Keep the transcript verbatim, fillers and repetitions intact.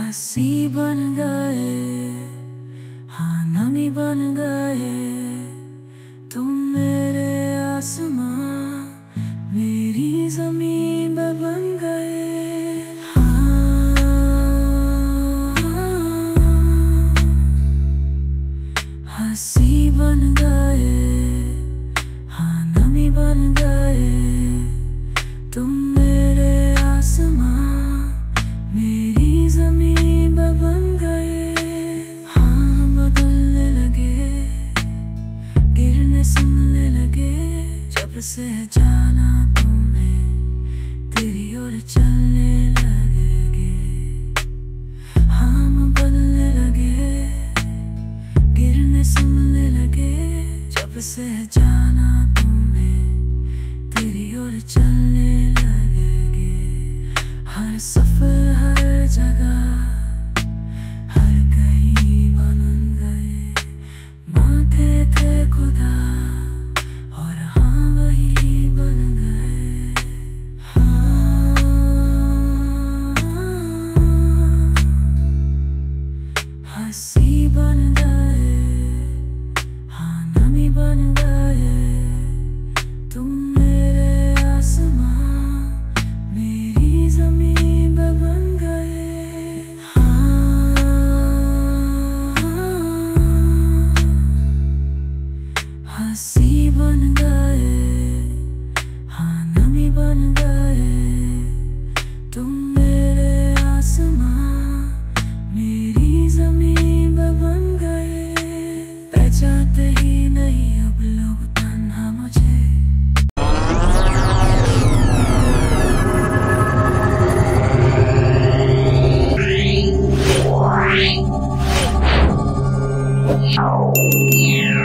हंसी बन गए, हाँ नमी बन गए, तुम मेरे आसमां मेरी जमीन बन गए। हाँ, हंसी बन गए, हाँ नमी बन गए, तुम मेरे आसमां मेरी जमीन बन गए। हाँ बदलने लगे, गिरने संभलने लगे, जब से जाना तुम्हें तेरी ओर चलने लगेंगे। हम बदलने लगे, गिरने संभलने लगे, जब से जाना तुम्हें तेरी ओर चलने लगेंगे। हर सफर हर जगह हर कहीं बन गए, मांगते थे खुदा और हाँ वही बन गए। हाँ, हंसी बन गए, हाँ नमी बन गए, तुम मेरे आसमां मेरी जमीन बन गए। हाँ, हंसी बन गए, हाँ नमी बन गए, तुम मेरे आसमां मेरी जमीन बन गए। पहचानते ही नहीं अब लोग तन्हा मुझे। Oh, yeah.